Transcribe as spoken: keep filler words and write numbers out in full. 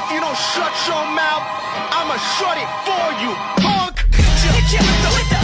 If you don't shut your mouth, I'ma shut it for you, punk.